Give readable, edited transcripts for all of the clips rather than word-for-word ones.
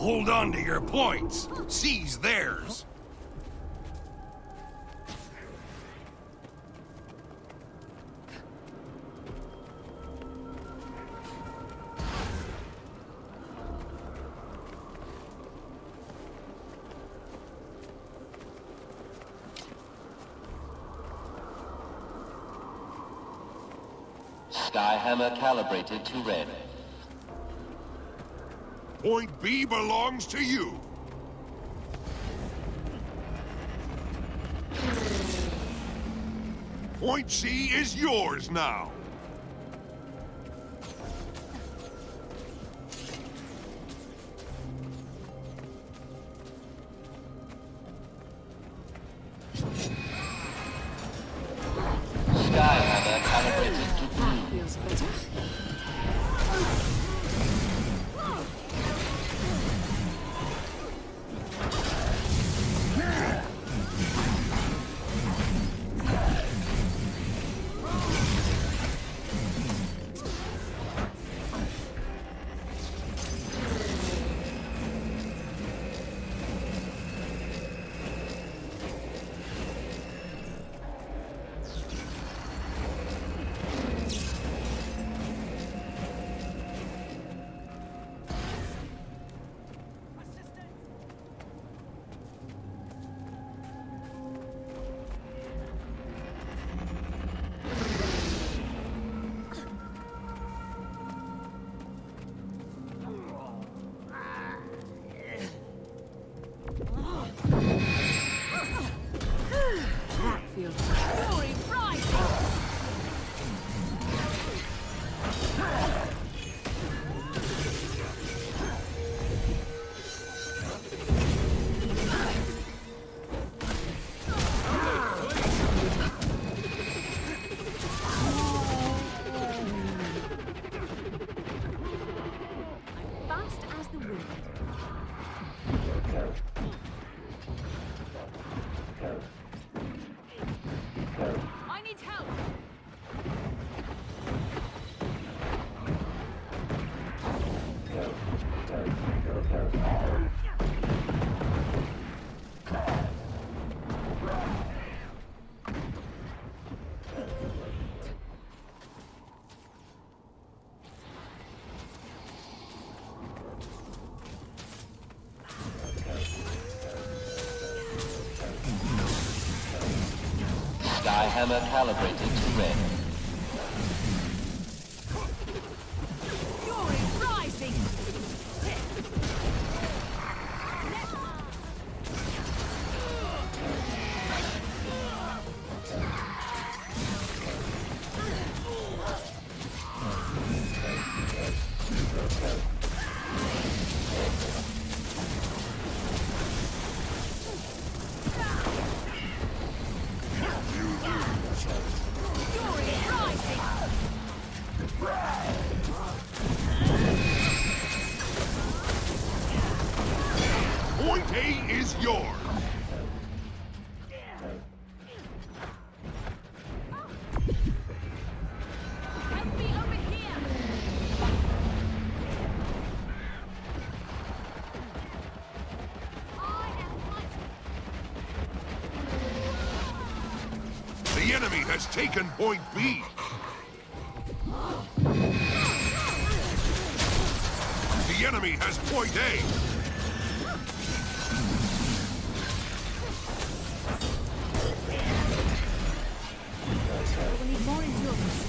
Hold on to your points. Seize theirs. Skyhammer calibrated to red. Point B belongs to you. Point C is yours now. Skyhammer calibrated to blue. Feels better. I need help. Skyhammer calibrated to red. Fury rising. Point A is yours. Help me over here. I am fighting. The enemy has taken point B. The enemy has point A. We need more endurance.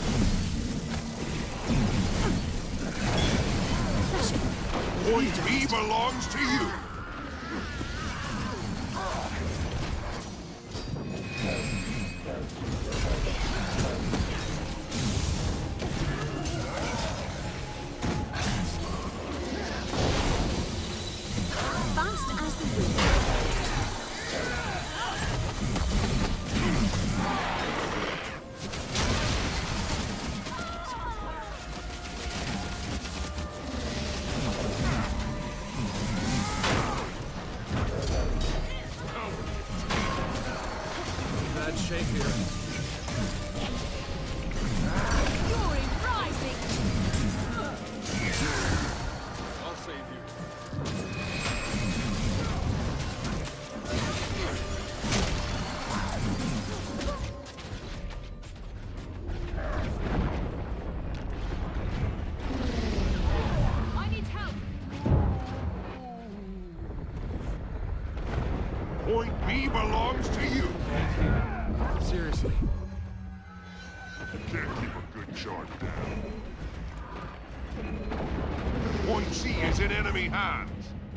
Point B belongs to you. Fast as the wind. belongs to you. Seriously. Can't keep a good charge down. Point C is in enemy hands.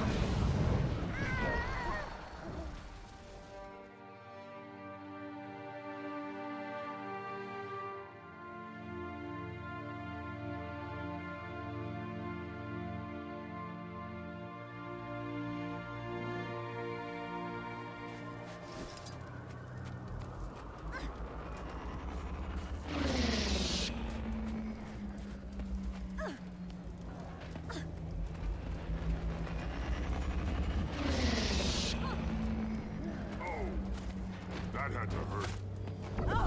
That had to hurt.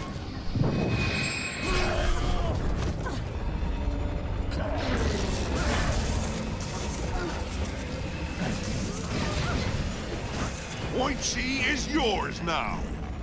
Point C is yours now.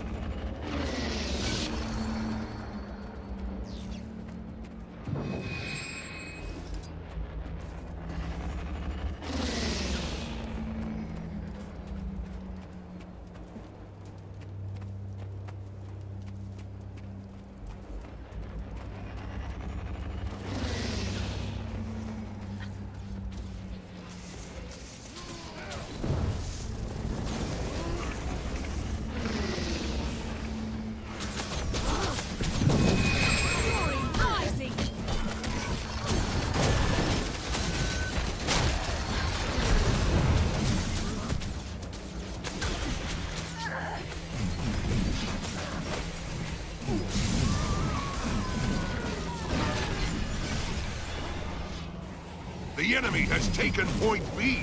The enemy has taken point B.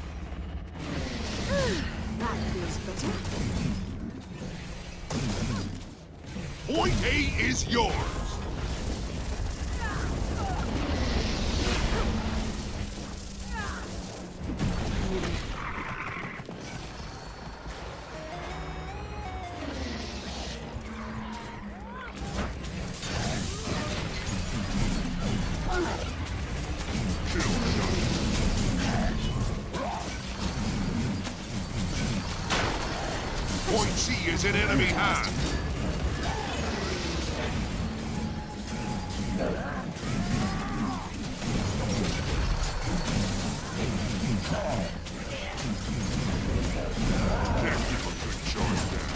That feels better. Point A is yours. Point C is in enemy hands. Can't keep a good charge down.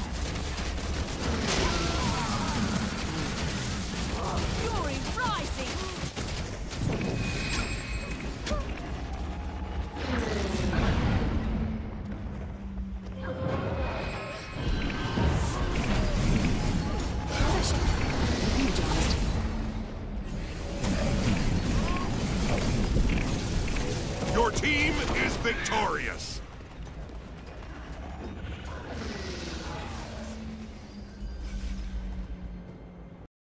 Glory rising. Pressure. Your team is victorious.